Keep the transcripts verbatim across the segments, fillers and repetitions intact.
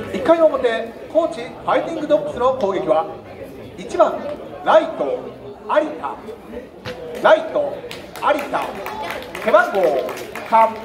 いっかいの表、高知ファイティングドッグスの攻撃はいちばんライト有田、ライト有田、背番号さん。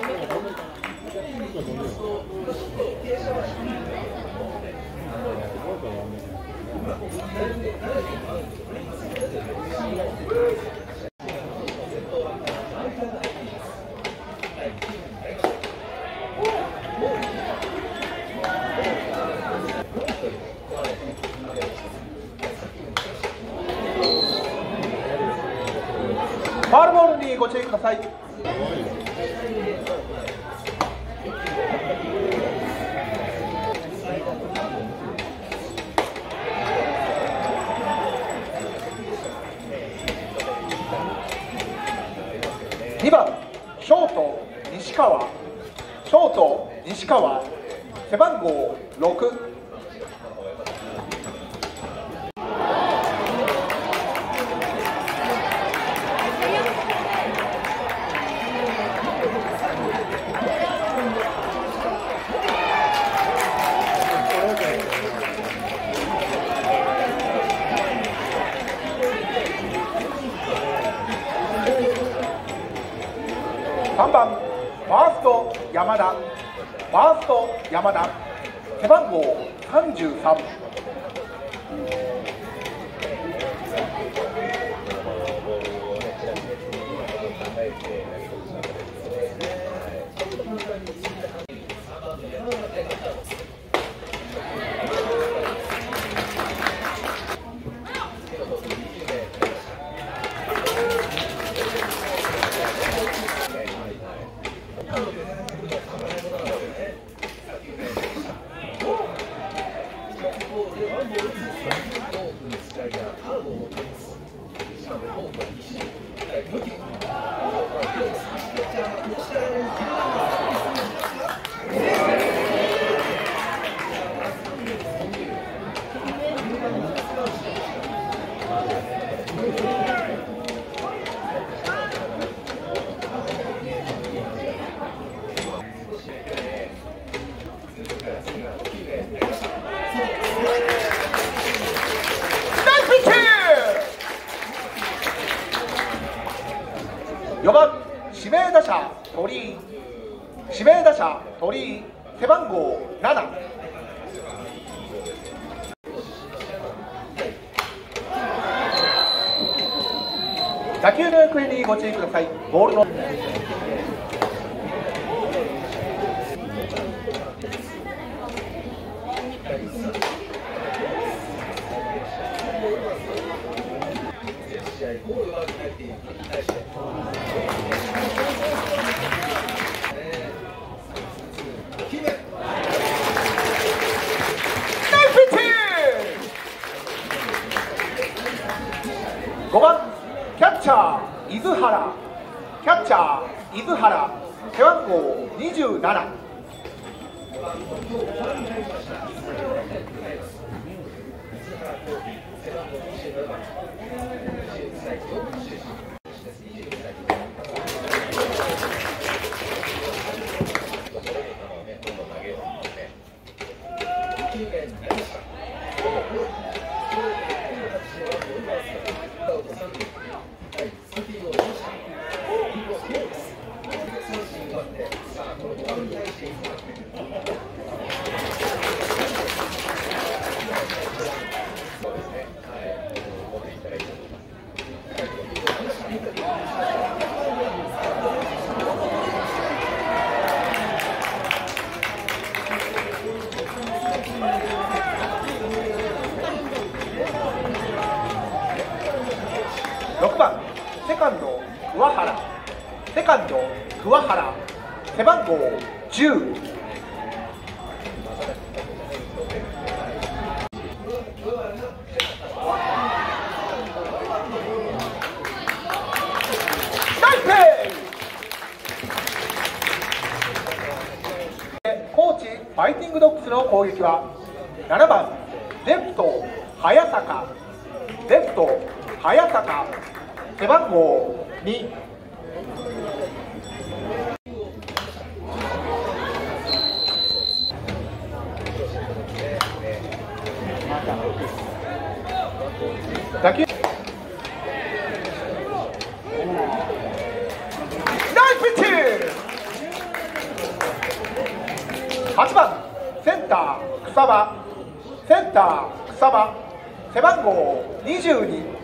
ファウルボールにご注意ください。にばんショート西川、ショート西川、背番号ろく。さんばんファースト山田、ファースト山田、背番号さんじゅうさん。よんばん指名打者鳥居、指名打者鳥居、背番号なな。打球の行方にご注意ください。ボールのごばんキャッチャー伊豆原、キャッチャー伊豆原、背番号にじゅうなな。ろくばんセカンド桑原、セカンド桑原、背番号じゅう。高知ファイティングドッグスの攻撃はななばんレフト早坂、レフト早坂、背番号に。 打球ナイスピッチはちばんセンター草場センター草場背番号にじゅうに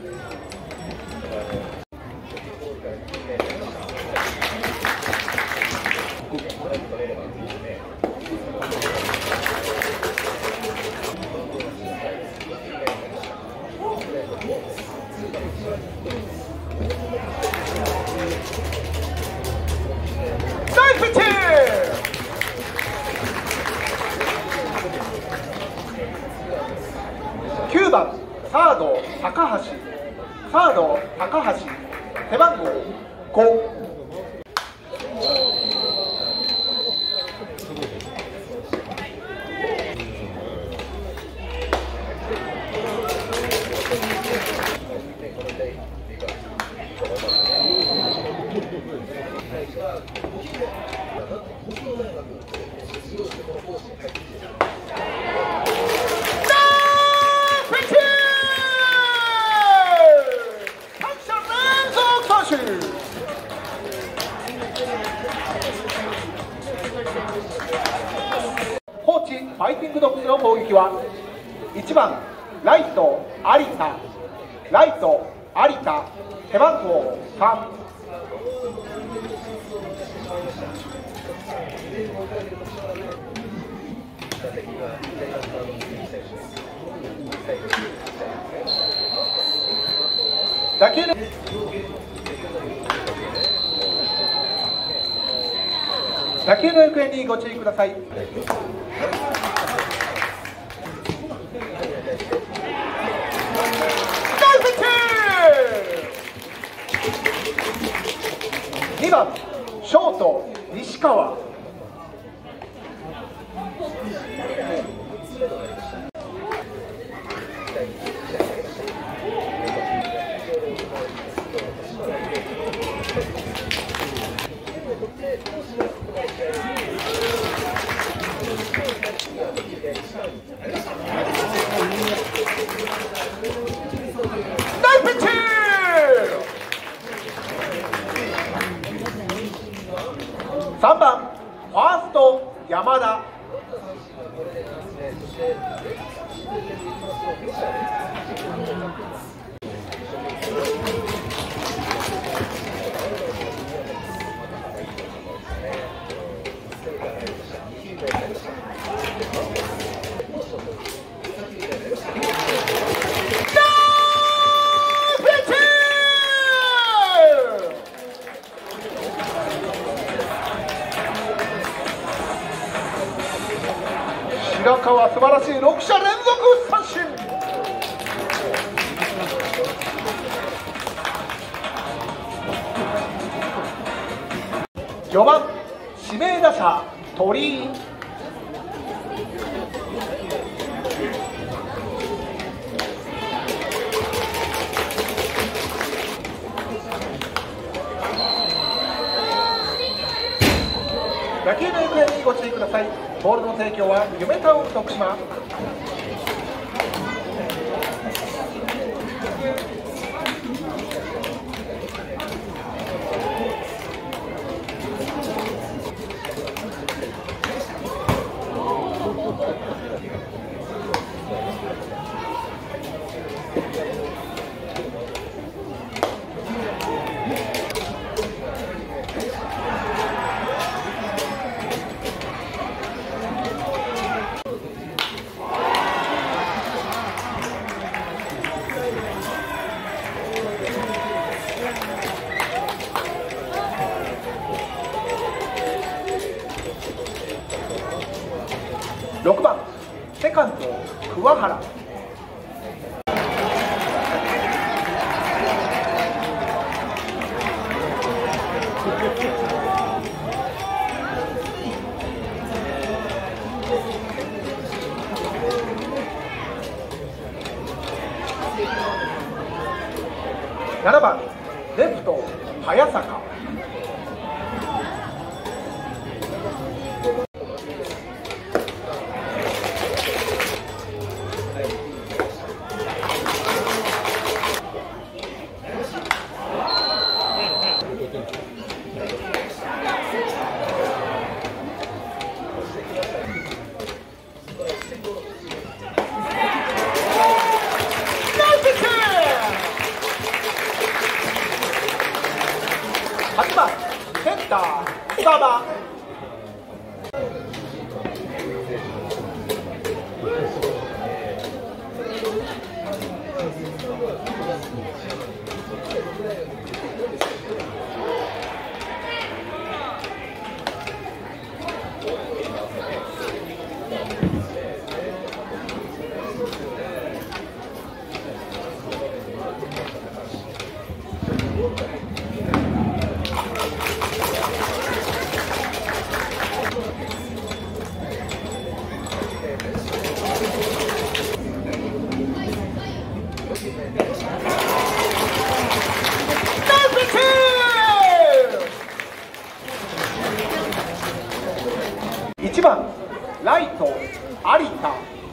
きゅうばんサード高橋サード高橋背番号ご高知ファイティングドッグスの攻撃はいちばんライト有田ライト有田背番号さん打球の打球の行方にご注意ください。にばんショート西川さんばんファースト山田白川素晴らしいろくしゃ連続三振。よんばん指名打者鳥居打球の行方にご注意ください。ボールの提供は夢タウン徳島。ろくばんセカンド桑原ななばんレフト早坂イト、有田。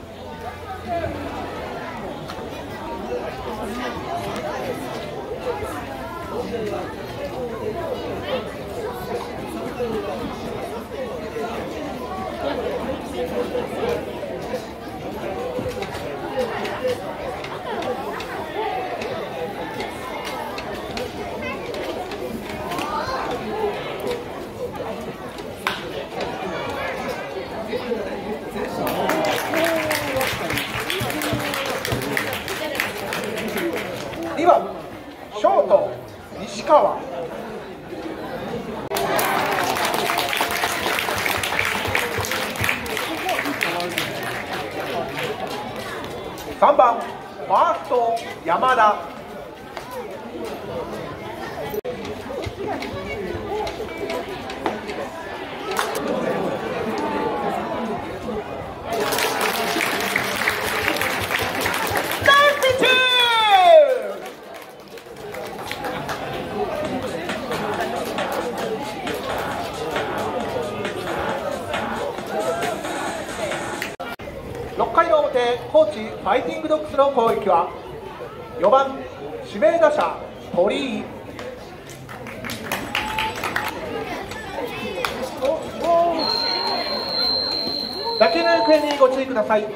にばんショート西川。さんばんファースト山田。ろっかいの表、高知ファイティングドッグスの攻撃はよばん指名打者鳥居。打球の行方にご注意ください。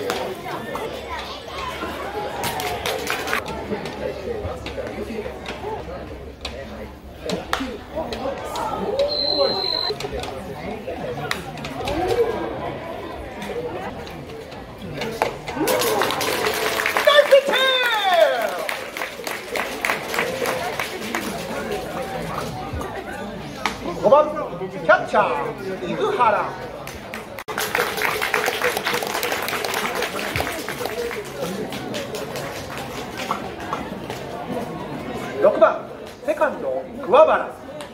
ごばんキャッチャー井原。ろくばんセカンド桑原。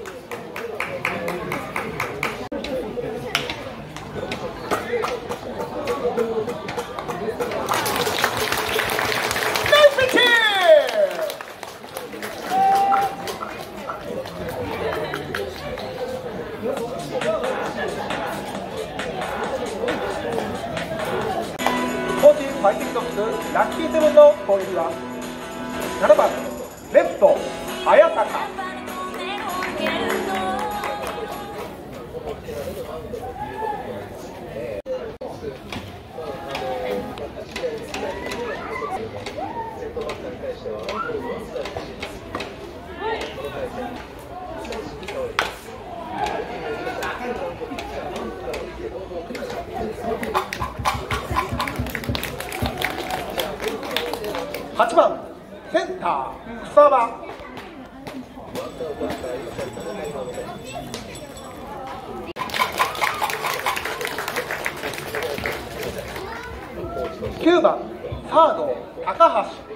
高知ファイティングドッグスラッキーセブンの攻撃はななばんレフト早坂。はちばんセンター草場。きゅうばんサード高橋。